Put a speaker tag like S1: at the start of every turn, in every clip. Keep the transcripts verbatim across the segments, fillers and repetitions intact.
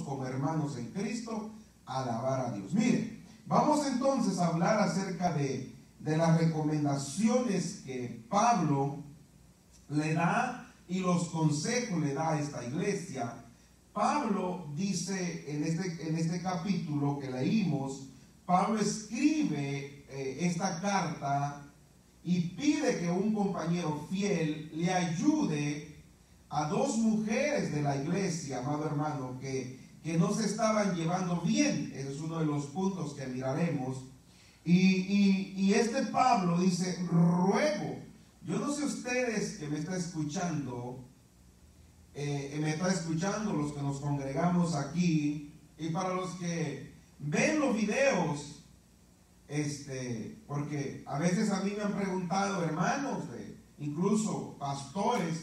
S1: como hermanos en Cristo alabar a Dios. Mire, vamos entonces a hablar acerca de, de las recomendaciones que Pablo le da y los consejos le da a esta iglesia. Pablo dice en este, en este capítulo que leímos, Pablo escribe eh, esta carta y pide que un compañero fiel le ayude a dos mujeres de la iglesia, amado hermano, que, que no se estaban llevando bien. Ese es uno de los puntos que miraremos. Y, y, y este Pablo dice, ruego, yo no sé ustedes que me están escuchando, eh, me están escuchando los que nos congregamos aquí, y para los que ven los videos, este, porque a veces a mí me han preguntado hermanos, de, incluso pastores,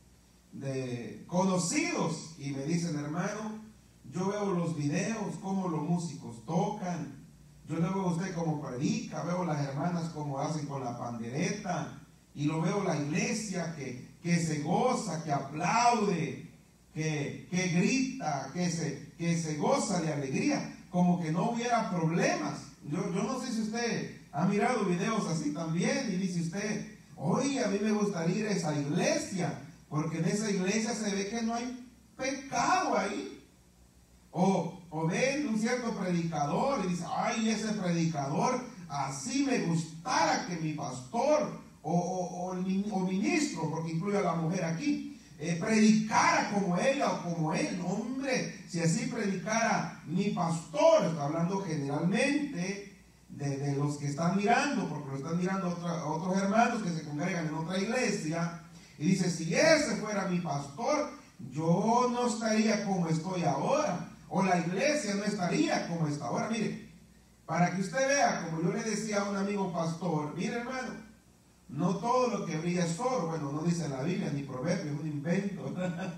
S1: de conocidos, y me dicen, hermano, yo veo los videos, cómo los músicos tocan, yo le veo a usted cómo predica, veo las hermanas cómo hacen con la pandereta, y lo veo la iglesia que, que se goza, que aplaude, que, que grita, que se, que se goza de alegría, como que no hubiera problemas. Yo, yo no sé si usted ha mirado videos así también y dice usted, oye, a mí me gustaría ir a esa iglesia, porque en esa iglesia se ve que no hay pecado ahí. O, o ven un cierto predicador y dice, ay, ese predicador, así me gustara que mi pastor o, o, o, o ministro, porque incluye a la mujer aquí, eh, predicara como ella o como él. No, hombre, si así predicara mi pastor, está hablando generalmente de, de los que están mirando, porque lo están mirando otra, otros hermanos que se congregan en otra iglesia, y dice, si ese fuera mi pastor, yo no estaría como estoy ahora, o la iglesia no estaría como está ahora. Mire, para que usted vea, como yo le decía a un amigo pastor, mire hermano, no todo lo que brilla es oro. Bueno, no dice la Biblia ni proverbio, es un invento.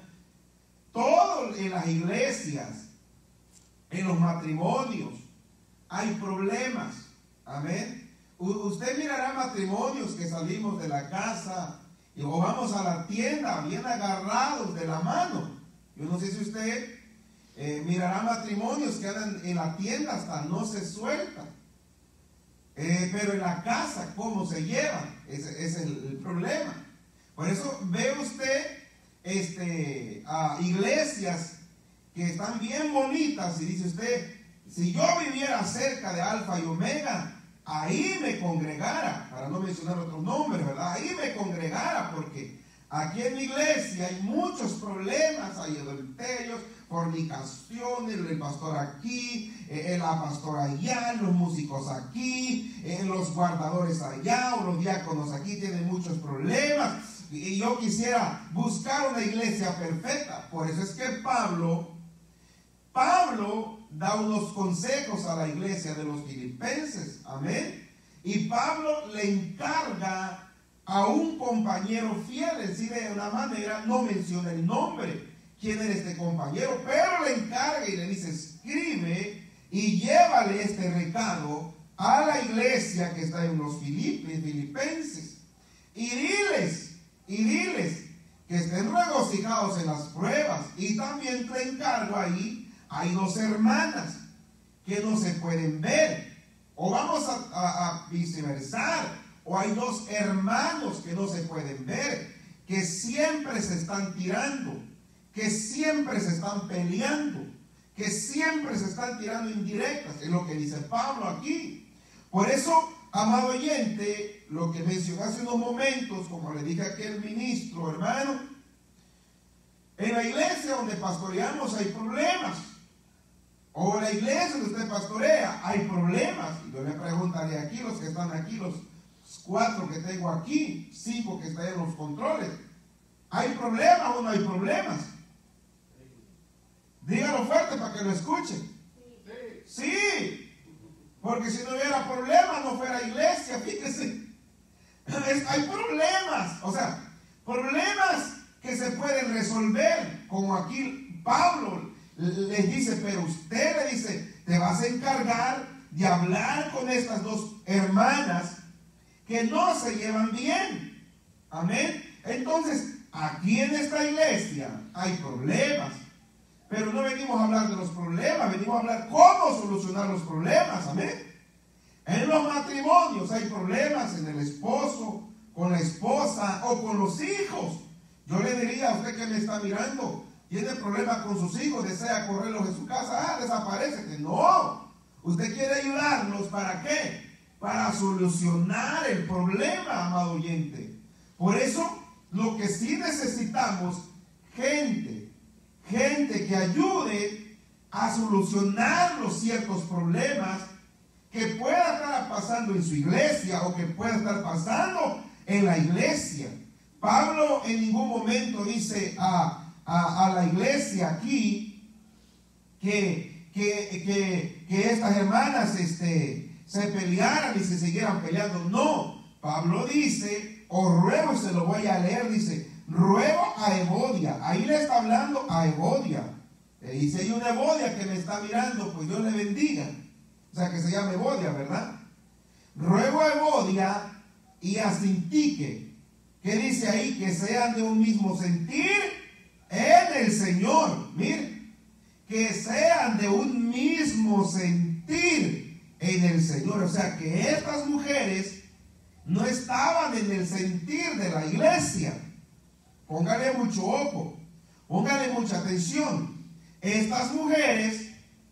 S1: Todo en las iglesias, en los matrimonios, hay problemas. Amén. U- usted mirará matrimonios que salimos de la casa y o vamos a la tienda bien agarrados de la mano. Yo no sé si usted eh, mirará matrimonios que andan en la tienda hasta no se sueltan. Eh, pero en la casa, ¿cómo se llevan? Ese, ese es el, el problema. Por eso ve usted este, a iglesias que están bien bonitas y dice usted, si yo viviera cerca de Alfa y Omega, ahí me congregara, para no mencionar otros nombres, ¿verdad? Ahí me congregara, porque aquí en la iglesia hay muchos problemas, hay adulterios, fornicaciones, el pastor aquí, eh, la pastora allá, los músicos aquí, eh, los guardadores allá, o los diáconos aquí tienen muchos problemas, y yo quisiera buscar una iglesia perfecta. Por eso es que Pablo, Pablo da unos consejos a la iglesia de los filipenses, amén, y Pablo le encarga a un compañero fiel, es decir, de una manera no menciona el nombre, quién era este compañero, pero le encarga y le dice, escribe y llévale este recado a la iglesia que está en los filipenses, y diles, y diles que estén regocijados en las pruebas. Y también te encargo ahí, hay dos hermanas que no se pueden ver, o vamos a, a, a viceversar, o hay dos hermanos que no se pueden ver, que siempre se están tirando, que siempre se están peleando, que siempre se están tirando indirectas, es lo que dice Pablo aquí. Por eso, amado oyente, lo que mencioné hace unos momentos, como le dije a aquel ministro, hermano, en la iglesia donde pastoreamos hay problemas, o en la iglesia donde usted pastorea hay problemas. Y yo le preguntaré aquí, los que están aquí, los cuatro que tengo aquí, cinco que están en los controles, ¿hay problemas o no hay problemas? Dígalo fuerte para que lo escuchen. Sí. Sí, porque si no hubiera problemas no fuera iglesia, fíjese. Es, hay problemas, o sea, problemas que se pueden resolver, como aquí Pablo les dice, pero usted le dice, te vas a encargar de hablar con estas dos hermanas que no se llevan bien. Amén. Entonces, aquí en esta iglesia hay problemas. Pero no venimos a hablar de los problemas, venimos a hablar cómo solucionar los problemas, amén. En los matrimonios hay problemas, en el esposo, con la esposa o con los hijos. Yo le diría a usted que me está mirando, tiene problemas con sus hijos, desea correrlos de su casa, ah, desaparécete. No, usted quiere ayudarlos, ¿para qué? Para solucionar el problema, amado oyente. Por eso, lo que sí necesitamos, gente, gente que ayude a solucionar los ciertos problemas que pueda estar pasando en su iglesia o que pueda estar pasando en la iglesia. Pablo en ningún momento dice a, a, a la iglesia aquí que, que, que, que estas hermanas este, se pelearan y se siguieran peleando. No, Pablo dice, os ruego, y se lo voy a leer, dice, ruego a Evodia. Ahí le está hablando a Evodia. Y si hay una Evodia que me está mirando, pues Dios le bendiga. O sea, que se llama Evodia, ¿verdad? Ruego a Evodia y a Sintique, que dice ahí que sean de un mismo sentir en el Señor. Miren, que sean de un mismo sentir en el Señor. O sea, que estas mujeres no estaban en el sentir de la iglesia. Póngale mucho ojo, póngale mucha atención. Estas mujeres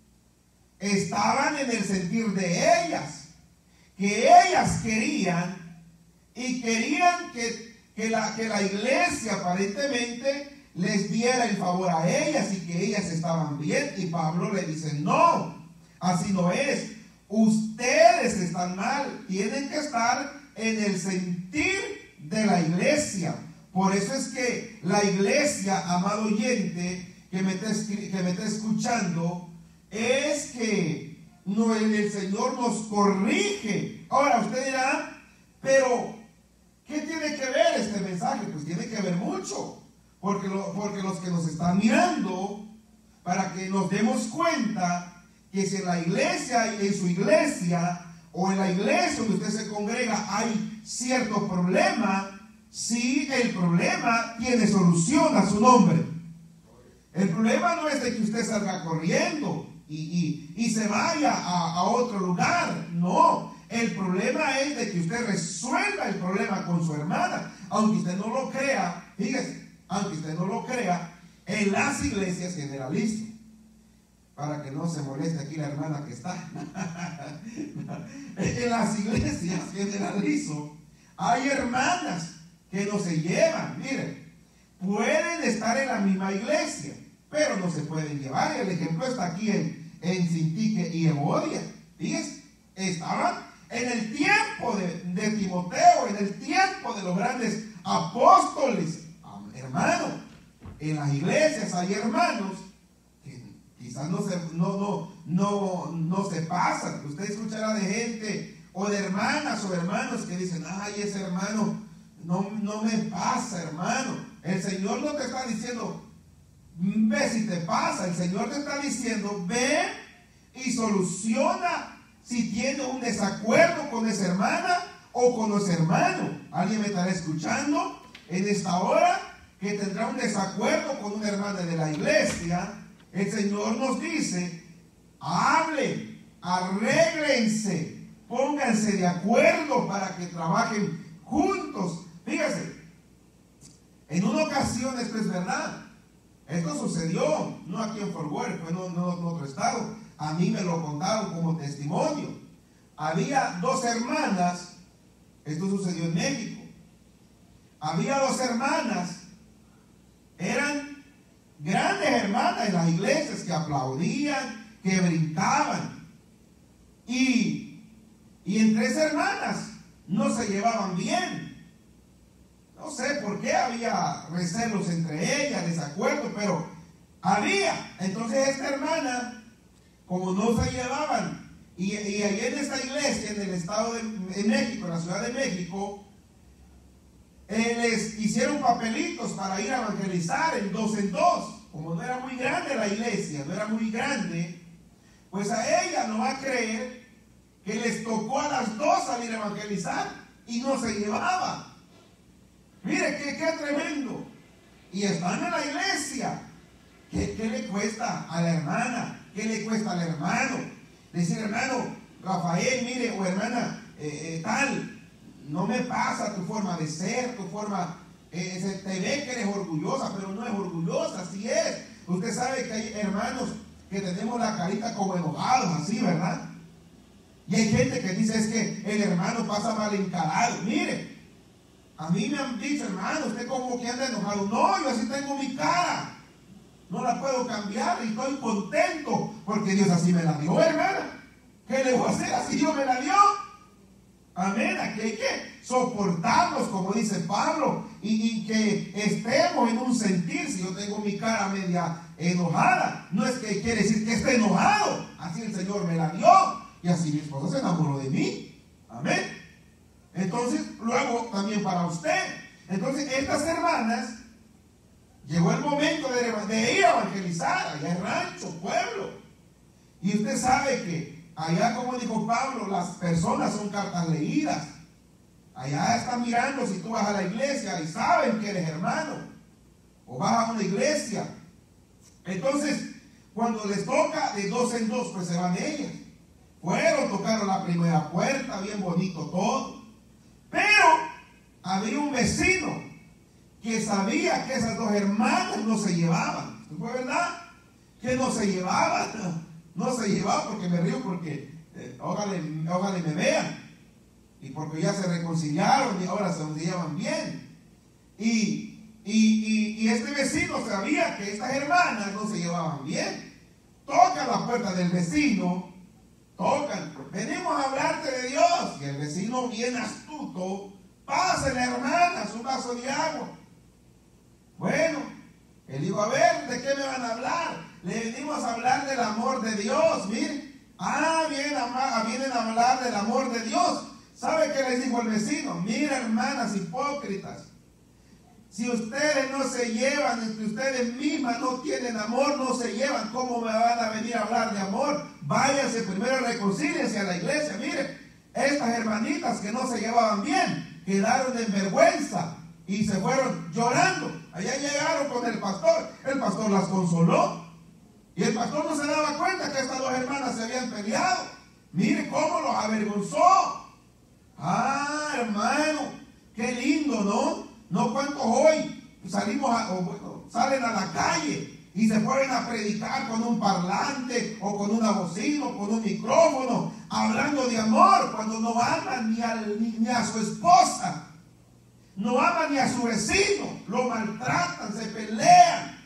S1: estaban en el sentir de ellas, que ellas querían y querían que, que, la, que la iglesia aparentemente les diera el favor a ellas y que ellas estaban bien. Y Pablo le dice, no, así no es. Ustedes están mal, tienen que estar en el sentir de la iglesia. Por eso es que la iglesia, amado oyente, que me está, que me está escuchando, es que no, el Señor nos corrige. Ahora usted dirá, pero ¿qué tiene que ver este mensaje? Pues tiene que ver mucho, porque, lo, porque los que nos están mirando, para que nos demos cuenta que si en la iglesia, en su iglesia, o en la iglesia donde usted se congrega hay cierto problema, si el problema tiene solución a su nombre. El problema no es de que usted salga corriendo y, y, y se vaya a, a otro lugar. No, el problema es de que usted resuelva el problema con su hermana. Aunque usted no lo crea, fíjese, aunque usted no lo crea, en las iglesias generalistas, para que no se moleste aquí la hermana que está, en las iglesias generalizo, hay hermanas que no se llevan. Miren, pueden estar en la misma iglesia, pero no se pueden llevar. El ejemplo está aquí en, en Sintique y Evodia. Fíjense, estaban en el tiempo de, de Timoteo, en el tiempo de los grandes apóstoles. Hermano, en las iglesias hay hermanos que quizás no se, no, no, no, no se pasan. Usted escuchará de gente o de hermanas o hermanos que dicen, ay, ese hermano no, no me pasa, hermano. El Señor no te está diciendo, ve si te pasa. El Señor te está diciendo, ve y soluciona si tiene un desacuerdo con esa hermana o con ese hermano. ¿Alguien me estará escuchando en esta hora que tendrá un desacuerdo con una hermana de la iglesia? El Señor nos dice, hablen, arréglense, pónganse de acuerdo para que trabajen juntos. Fíjese, en una ocasión, esto es verdad, esto sucedió, no aquí en Fort Worth, fue en, en, en otro estado. A mí me lo contaron como testimonio. Había dos hermanas, esto sucedió en México. Había dos hermanas, eran grandes hermanas en las iglesias que aplaudían, que brincaban. Y, y entre esas hermanas no se llevaban bien. No sé por qué había recelos entre ellas, desacuerdos, pero había. Entonces esta hermana, como no se llevaban, y, y ahí en esta iglesia, en el estado de en México, en la ciudad de México, eh, les hicieron papelitos para ir a evangelizar en dos en dos. Como no era muy grande la iglesia, no era muy grande, pues a ella no va a creer que les tocó a las dos salir a evangelizar y no se llevaba. Mire, qué, qué tremendo. Y están en la iglesia. ¿Qué, qué le cuesta a la hermana? ¿Qué le cuesta al hermano? Decir, hermano Rafael, mire, o hermana eh, eh, tal, no me pasa tu forma de ser, tu forma, eh, se te ve que eres orgullosa, pero no es orgullosa, así es. Usted sabe que hay hermanos que tenemos la carita como enojados, así, ¿verdad? Y hay gente que dice, es que el hermano pasa mal encarado. Mire, a mí me han dicho, hermano, usted como que anda enojado. No, yo así tengo mi cara. No la puedo cambiar y estoy contento porque Dios así me la dio, hermana. ¿Qué le voy a hacer? Así Dios me la dio. Amén. Aquí hay que soportarnos, como dice Pablo, y, y que estemos en un sentir. Si yo tengo mi cara media enojada, no es que quiere decir que esté enojado. Así el Señor me la dio y así mi esposa se enamoró de mí. Amén. Entonces, luego también para usted. Entonces, estas hermanas, llegó el momento de, de ir a evangelizar allá en rancho, pueblo. Y usted sabe que allá, como dijo Pablo, las personas son cartas leídas. Allá están mirando si tú vas a la iglesia y saben que eres hermano. O vas a una iglesia. Entonces, cuando les toca de dos en dos, pues se van ellas. Fueron, tocaron la primera puerta, bien bonito todo. Pero había un vecino que sabía que esas dos hermanas no se llevaban. ¿Fue verdad? Que no se llevaban. No se llevaban, porque me río porque eh, ojalá, ojalá me vean. Y porque ya se reconciliaron y ahora se llevan bien. Y, y, y, y este vecino sabía que estas hermanas no se llevaban bien. Tocan la puerta del vecino. Tocan. Venimos a hablarte de Dios. Y el vecino bien astuto. Pásale, hermanas, un vaso de agua. Bueno, él dijo, a ver, ¿de qué me van a hablar? Le venimos a hablar del amor de Dios, miren. Ah, vienen a, vienen a hablar del amor de Dios. ¿Sabe qué les dijo el vecino? Mira, hermanas hipócritas, si ustedes no se llevan, entre ustedes mismas no tienen amor, no se llevan, ¿cómo me van a venir a hablar de amor? Váyanse primero, reconcíliense a la iglesia. Miren, estas hermanitas que no se llevaban bien, quedaron en vergüenza y se fueron llorando. Allá llegaron con el pastor. El pastor las consoló. Y el pastor no se daba cuenta que estas dos hermanas se habían peleado. Mire cómo los avergonzó. Ah, hermano, qué lindo, ¿no? No cuántos hoy salimos a, o bueno, salen a la calle y se ponen a predicar con un parlante o con una bocina o con un micrófono, hablando de amor, cuando no aman ni, al, ni, ni a su esposa. No aman ni a su vecino, lo maltratan, se pelean.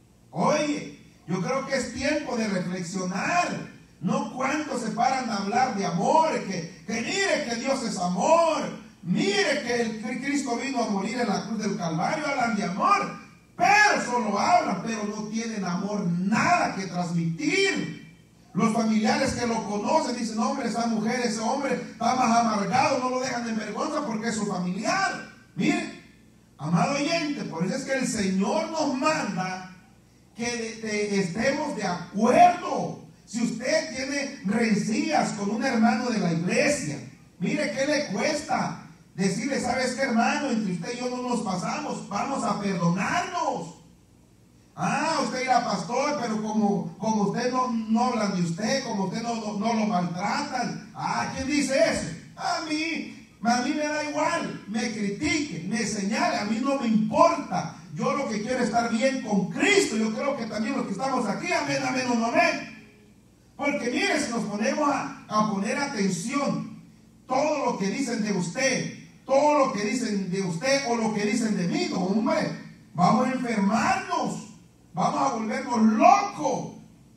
S1: Oye, yo creo que es tiempo de reflexionar. No cuántos se paran a hablar de amor, que, que mire que Dios es amor, mire que el Cristo vino a morir en la cruz del Calvario, hablan de amor, pero solo hablan, pero no tienen amor, nada que transmitir. Los familiares que lo conocen dicen, hombre, esa mujer, ese hombre está más amargado, no lo dejan en vergüenza porque es su familiar. Mire, amado oyente, por eso es que el Señor nos manda que de, de, estemos de acuerdo. Si usted tiene rencillas con un hermano de la iglesia, mire qué le cuesta decirle, ¿sabes qué, hermano? Entre usted y yo no nos pasamos, vamos a perdonarnos. Ah, usted irá pastor, pero como, como usted no, no hablan de usted, como usted no, no, no lo maltratan. Ah, ¿quién dice eso? A mí, a mí me da igual, me critiquen, me señale, a mí no me importa. Yo lo que quiero es estar bien con Cristo. Yo creo que también los que estamos aquí, amén, amén, no, amén. Porque mire, si nos ponemos a, a poner atención, todo lo que dicen de usted, todo lo que dicen de usted o lo que dicen de mí, no, hombre, vamos a enfermarnos, vamos a volvernos locos.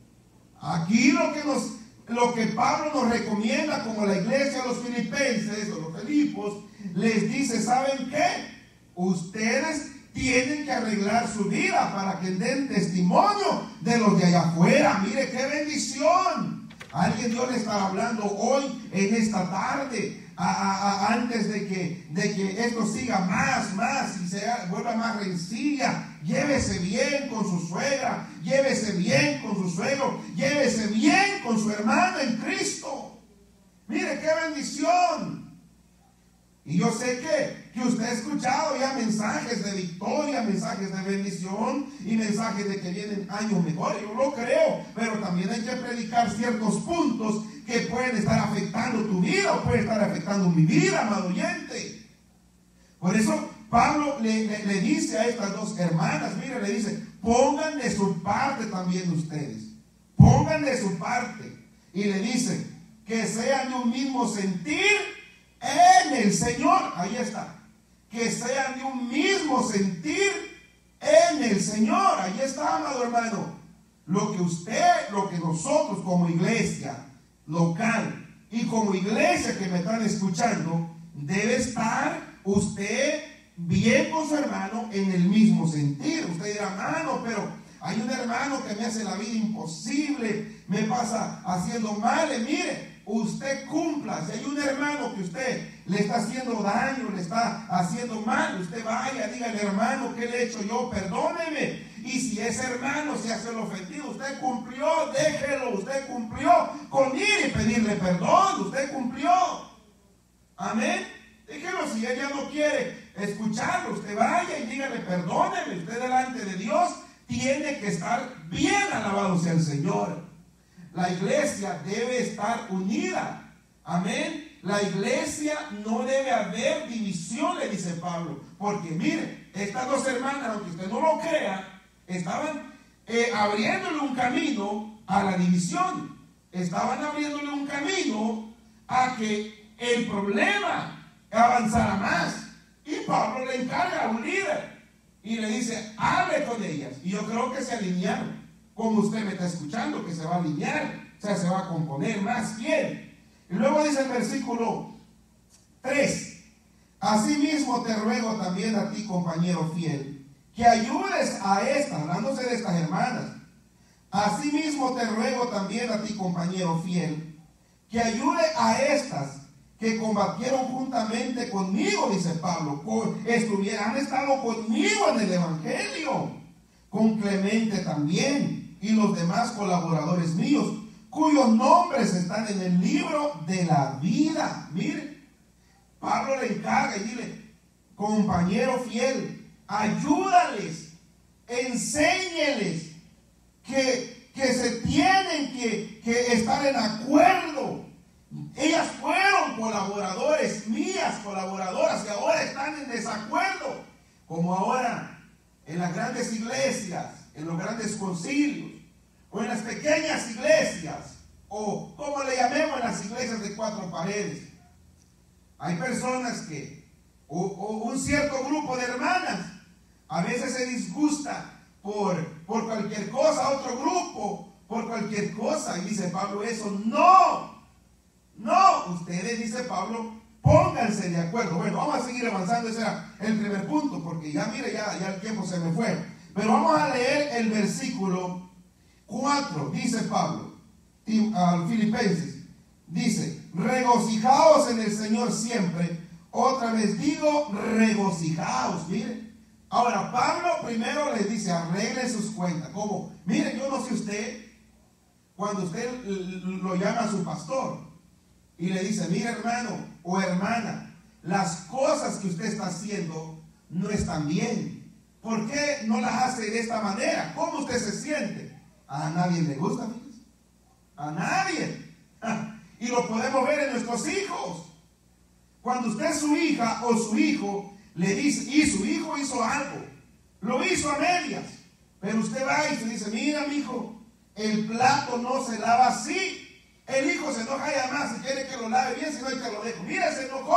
S1: Aquí lo que nos, lo que Pablo nos recomienda, como la iglesia de los filipenses o los filipos, les dice, ¿saben qué? Ustedes tienen que arreglar su vida para que den testimonio de los de allá afuera. Mire qué bendición. Alguien Dios le está hablando hoy en esta tarde, a, a, a, antes de que, de que esto siga más, más y se vuelva más rencilla. Llévese bien con su suegra, llévese bien con su suegro, llévese bien con su hermano en Cristo. Mire qué bendición. Y yo sé que que usted ha escuchado ya mensajes de victoria, mensajes de bendición y mensajes de que vienen años mejores. Yo lo creo, pero también hay que predicar ciertos puntos que pueden estar afectando tu vida o pueden estar afectando mi vida, amado oyente. Por eso Pablo le, le, le dice a estas dos hermanas, mire, le dice, pongan de su parte también ustedes. Pongan de su parte. Y le dice, que sean de un mismo sentir en el Señor. Ahí está. Que sean de un mismo sentir en el Señor. Ahí está, amado hermano. Lo que usted, lo que nosotros como iglesia local y como iglesia que me están escuchando, debe estar usted bien con su hermano en el mismo sentir. Usted dirá, hermano, pero hay un hermano que me hace la vida imposible, me pasa haciendo mal. Mire, usted cumpla. Si hay un hermano que usted le está haciendo daño, le está haciendo mal, usted vaya, dígale, hermano, ¿qué le he hecho yo? Perdóneme. Y si ese hermano se hace el ofendido, usted cumplió, déjelo, usted cumplió con ir y pedirle perdón, usted cumplió. Amén. Déjelo. Si ella no quiere escucharlo, usted vaya y dígale, perdóneme. Usted delante de Dios tiene que estar bien, alabado sea el Señor. La iglesia debe estar unida. Amén. La iglesia no debe haber división, le dice Pablo. Porque mire, estas dos hermanas, aunque usted no lo crea, estaban eh, abriéndole un camino a la división. Estaban abriéndole un camino a que el problema avanzara más. Y Pablo le encarga a un líder y le dice, hable con ellas. Y yo creo que se alinearon, como usted me está escuchando, que se va a alinear, o sea, se va a componer más bien. Y luego dice el versículo tres, asimismo te ruego también a ti, compañero fiel, que ayudes a estas, hablándose de estas hermanas, asimismo te ruego también a ti, compañero fiel, que ayude a estas que combatieron juntamente conmigo, dice Pablo, estuvieran, han estado conmigo en el Evangelio, con Clemente también, y los demás colaboradores míos, cuyos nombres están en el libro de la vida. Mire, Pablo le encarga y dile, compañero fiel, ayúdales, enséñeles que, que se tienen que, que estar en acuerdo. Ellas fueron colaboradores mías, colaboradoras, y ahora están en desacuerdo, como ahora en las grandes iglesias, en los grandes concilios, o en las pequeñas iglesias, o como le llamemos en las iglesias de cuatro paredes. Hay personas que, o, o un cierto grupo de hermanas, a veces se disgusta por, por cualquier cosa, otro grupo, por cualquier cosa, y dice Pablo eso, no. No, ustedes, dice Pablo, pónganse de acuerdo. Bueno, vamos a seguir avanzando, ese era el primer punto, porque ya mire, ya, ya el tiempo se me fue. Pero vamos a leer el versículo cuatro, dice Pablo, a los Filipenses, dice, regocijaos en el Señor siempre. Otra vez digo, regocijaos, miren. Ahora, Pablo primero les dice, arreglen sus cuentas. ¿Cómo? Miren, yo no sé usted, cuando usted lo llama a su pastor, y le dice, mira hermano o hermana, las cosas que usted está haciendo no están bien. ¿Por qué no las hace de esta manera? ¿Cómo usted se siente? A nadie le gusta, amigos. A nadie. Y lo podemos ver en nuestros hijos. Cuando usted, su hija o su hijo, le dice, y su hijo hizo algo, lo hizo a medias, pero usted va y se dice, mira mi hijo, el plato no se lava así. El hijo se enoja ya más, si quiere que lo lave bien, si no hay que lo dejo. Mira, se enojó.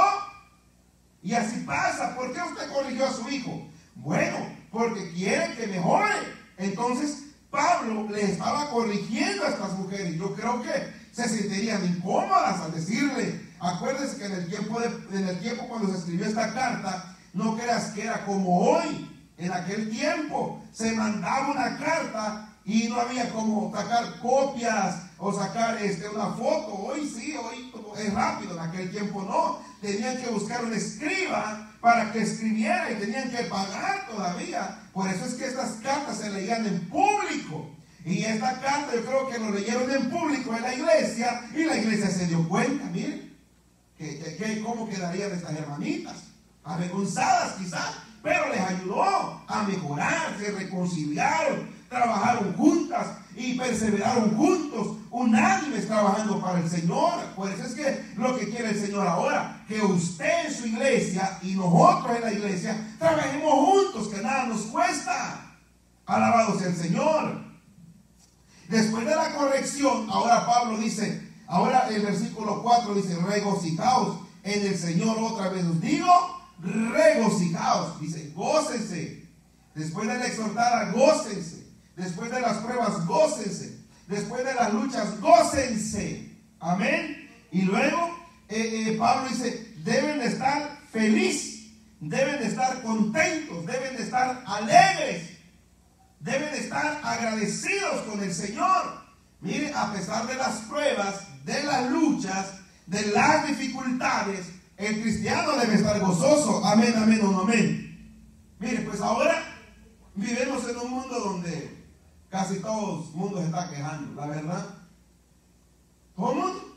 S1: Y así pasa. ¿Por qué usted corrigió a su hijo? Bueno, porque quiere que mejore. Entonces, Pablo le estaba corrigiendo a estas mujeres. Yo creo que se sentirían incómodas al decirle. Acuérdense que en el tiempo, de, en el tiempo cuando se escribió esta carta, no creas que era como hoy. En aquel tiempo se mandaba una carta y no había como sacar copias o sacar este, una foto. Hoy sí, hoy es rápido. En aquel tiempo no. Tenían que buscar un escriba para que escribiera y tenían que pagar todavía. Por eso es que estas cartas se leían en público. Y esta carta yo creo que lo leyeron en público en la iglesia y la iglesia se dio cuenta, miren, que, que, que cómo quedarían estas hermanitas. avergonzadas quizás, pero les ayudó a mejorar, se reconciliaron, trabajaron juntas y perseveraron juntos, unánimes trabajando para el Señor. Pues es que lo que quiere el Señor ahora, que usted en su iglesia y nosotros en la iglesia trabajemos juntos, que nada nos cuesta. Alabado sea el Señor. Después de la corrección, ahora Pablo dice, ahora el versículo cuatro dice, regocijaos en el Señor. Otra vez os digo, regocijaos. Dice, gócense. Después de la exhortada, gócense. Después de las pruebas, gócense. Después de las luchas, gócense. Amén. Y luego eh, eh, Pablo dice, deben de estar felices, deben de estar contentos, deben de estar alegres, deben de estar agradecidos con el Señor. Mire, a pesar de las pruebas, de las luchas, de las dificultades, el cristiano debe estar gozoso. Amén, amén o no amén. Mire, pues ahora vivimos en un mundo donde casi todo el mundo se está quejando, la verdad. Todo el mundo.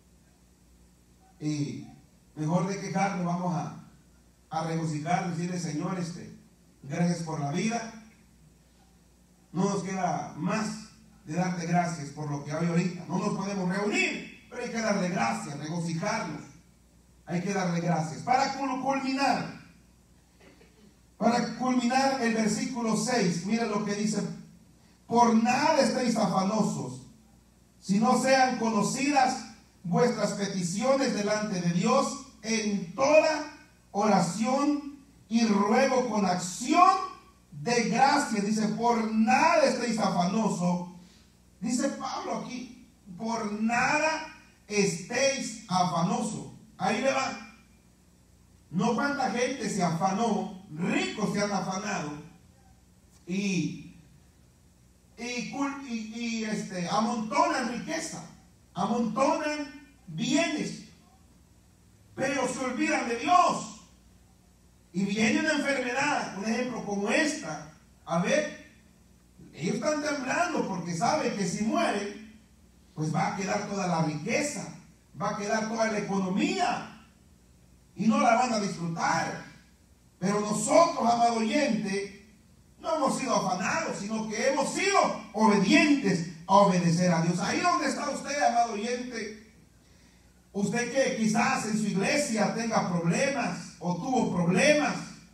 S1: Y mejor de quejarnos, vamos a, a regocijar, decirle, Señor, este, gracias por la vida. No nos queda más de darte gracias por lo que hay ahorita. No nos podemos reunir, pero hay que darle gracias, regocijarnos. Hay que darle gracias. Para culminar, para culminar el versículo seis, miren lo que dice: por nada estéis afanosos, si no sean conocidas vuestras peticiones delante de Dios en toda oración y ruego con acción de gracias. Dice, por nada estéis afanosos. Dice Pablo aquí, por nada estéis afanosos. Ahí le va. No cuánta gente se afanó, ricos se han afanado y, y, y, y este, amontonan riqueza, amontonan bienes, pero se olvidan de Dios. Y viene una enfermedad, un ejemplo como esta, a ver, ellos están temblando porque saben que si mueren, pues va a quedar toda la riqueza, va a quedar toda la economía y no la van a disfrutar. Pero nosotros, amado oyente, no hemos sido afanados, sino que hemos sido obedientes a obedecer a Dios. Ahí donde está usted, amado oyente, usted que quizás en su iglesia tenga problemas o tuvo problemas,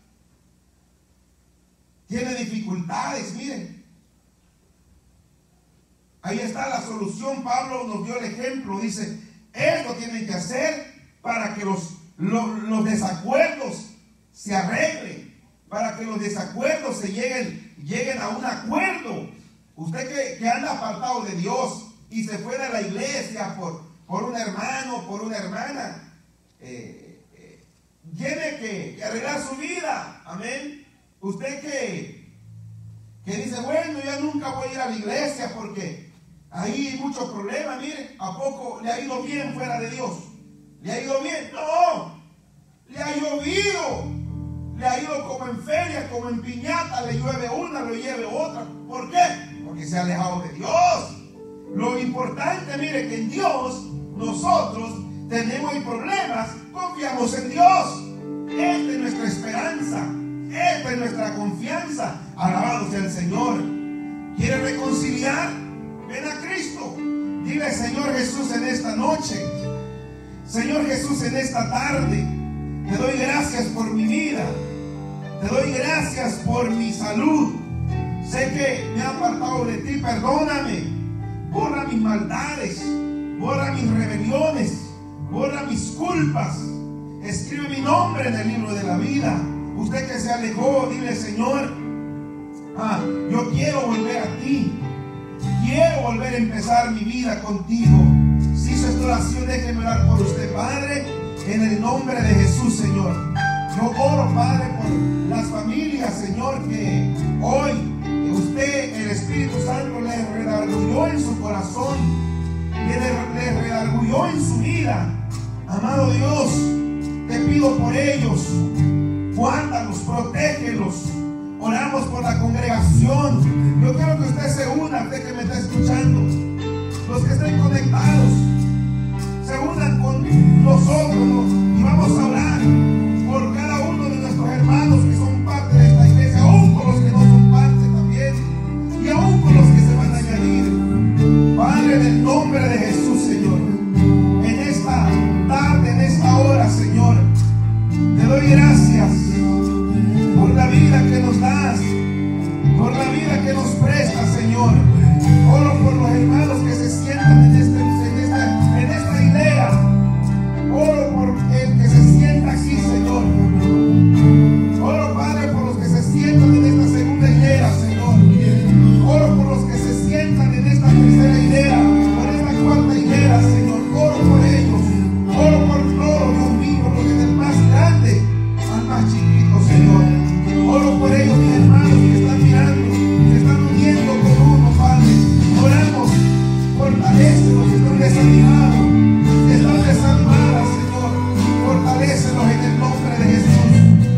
S1: tiene dificultades, miren, ahí está la solución. Pablo nos dio el ejemplo, dice, esto tienen que hacer para que los, los, los desacuerdos se arreglen, para que los desacuerdos se lleguen, lleguen a un acuerdo. Usted que, que anda apartado de Dios y se fue de la iglesia por, por un hermano, por una hermana, eh, eh, tiene que, que arreglar su vida. Amén. Usted que, que dice, bueno, ya nunca voy a ir a la iglesia porque ahí hay muchos problemas. Mire, ¿a poco le ha ido bien fuera de Dios? ¿Le ha ido bien? No, le ha llovido. Le ha ido como en feria, como en piñata, le llueve una, le llueve otra. ¿Por qué? Porque se ha alejado de Dios. Lo importante, mire, que en Dios nosotros tenemos problemas, confiamos en Dios. Esta es nuestra esperanza, esta es nuestra confianza. Alabado sea el Señor. ¿Quiere reconciliar? Ven a Cristo. Dile, Señor Jesús, en esta noche, Señor Jesús, en esta tarde, te doy gracias por mi vida. Te doy gracias por mi salud. Sé que me he apartado de ti. Perdóname. Borra mis maldades. Borra mis rebeliones. Borra mis culpas. Escribe mi nombre en el libro de la vida. Usted que se alejó, dile, Señor, ah, yo quiero volver a ti. Quiero volver a empezar mi vida contigo. Si hizo esta oración, déjeme orar por usted, Padre, en el nombre de Jesús, Señor. Yo oro, Padre, por las familias, Señor, que hoy usted, el Espíritu Santo, les redarguyó en su corazón, que les redarguyó en su vida. Amado Dios, te pido por ellos, guárdalos, protégelos. Oramos por la congregación. Yo quiero que usted se una, usted que me está escuchando, los que estén conectados, se unan con nosotros y vamos a orar por cada uno de Jesús, Señor. En esta tarde, en esta hora, Señor, te doy gracias por la vida que nos das, por la vida que nos prestas, Señor. Oro por los hermanos que se sientan en, este, en, esta, en esta hilera. Oro por el que se sienta aquí, Señor. Oro, Padre, por los que se sientan en esta segunda hilera, Señor. Oro por los que se sientan en esta tercera hilera, por esta cuarta hilera, Señor. Oro por ellos. Oro por todos, Dios mío, porque desde el más grande al más chiquito, Señor. Oro por ellos, mis hermanos que están mirando, que están uniendo con uno, Padre. Oramos, fortalécelos, que están desanimados, que están desanimadas, Señor. Fortalécelos en el nombre de Jesús.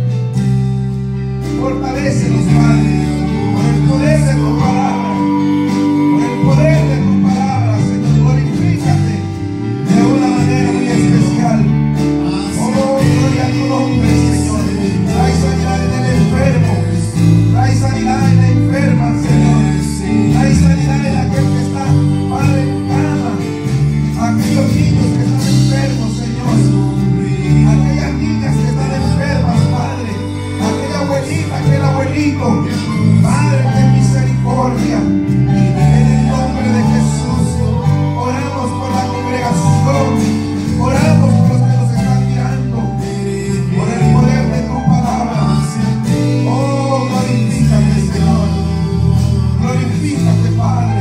S1: Fortalécelos, Padre, por el poder de tu palabra, por el poder de tu palabra, Señor. Glorifícate de una manera muy especial. Oh, gloria a tu nombre, Señor. Trae sanidad en el enfermo, trae sanidad en la enferma, Señor. Trae sanidad en aquel que está, Padre, en cama, aquellos niños que están enfermos, Señor. Aquellas niñas que están enfermas, Padre. Aquella abuelita, aquel abuelito, Padre, ten misericordia. En el nombre de Jesús, oramos por la congregación, oramos por los que nos están mirando, por el poder de tu palabra. Oh, glorifícate, Señor. Glorifícate, Padre.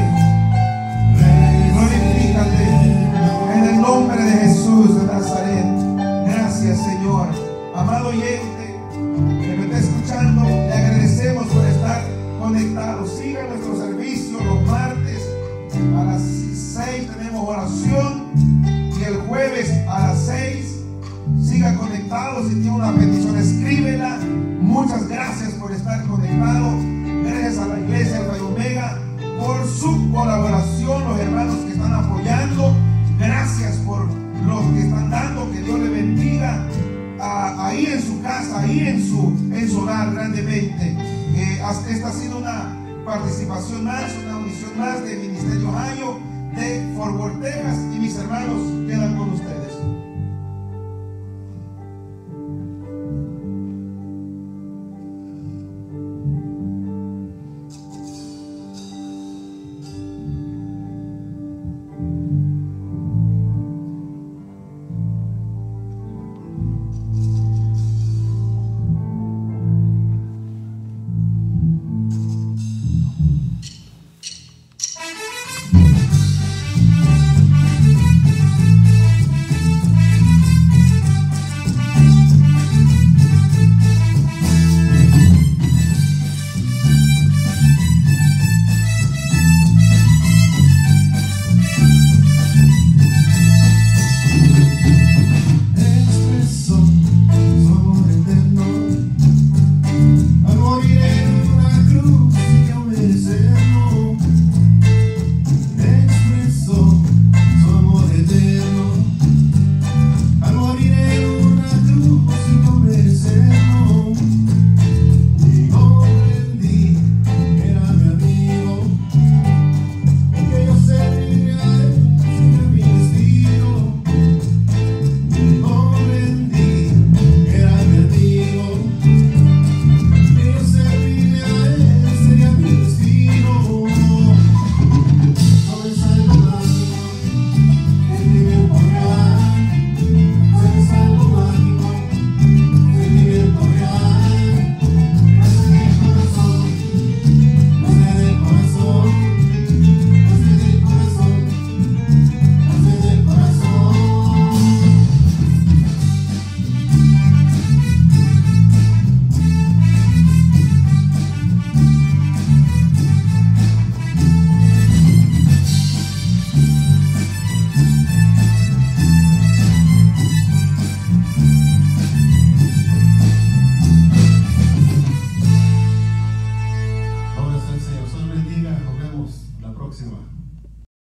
S1: Glorifícate en el nombre de Jesús de Nazaret. Gracias, Señor. Amado oyente que me está escuchando, le agradecemos por estar conectados. Siga nuestro servicio los martes a las seis, tenemos oración, y el jueves a las seis. Siga conectado. Si tiene una petición, escríbela. Muchas gracias por estar conectado. Gracias a la iglesia Alfa y Omega por su colaboración, los hermanos que están apoyando. Gracias por los que están dando. Que Dios le bendiga a, ahí en su casa, ahí en su, en su hogar grandemente. Eh, esta ha sido una participación más, una audición más del Ministerio Ohio de Fort Worth, Texas, y mis hermanos quedan con ustedes.